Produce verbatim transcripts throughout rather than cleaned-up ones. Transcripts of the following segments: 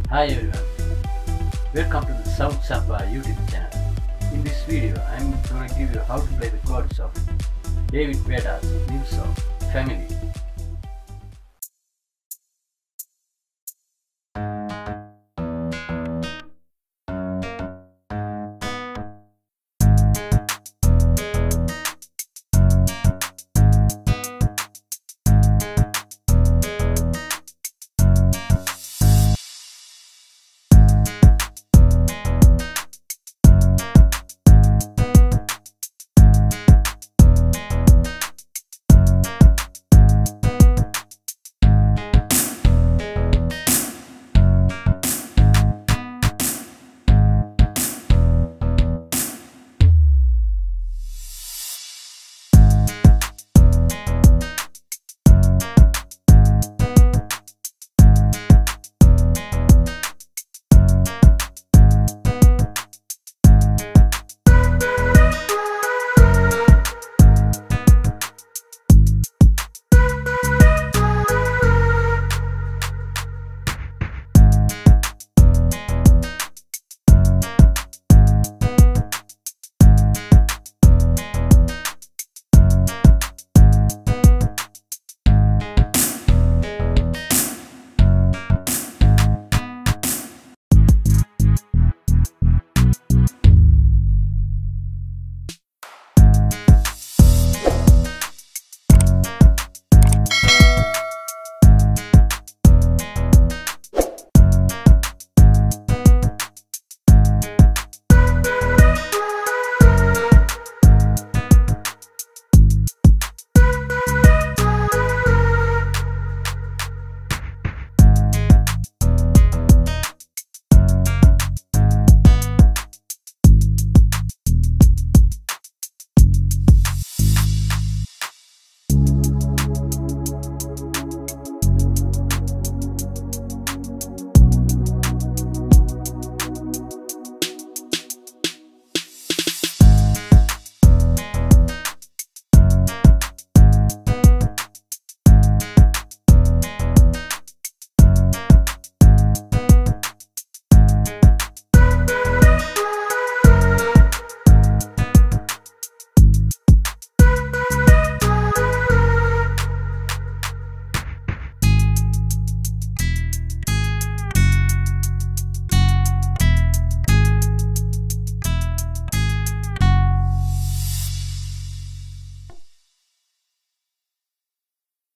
Hi everyone, welcome to the Sound Zampa YouTube channel. In this video, I am going to give you how to play the chords of David Guetta's new song, Family.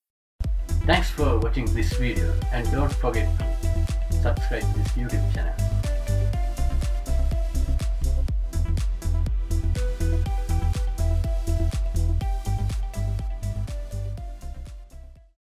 Thanks for watching this video and don't forget to subscribe to this YouTube channel.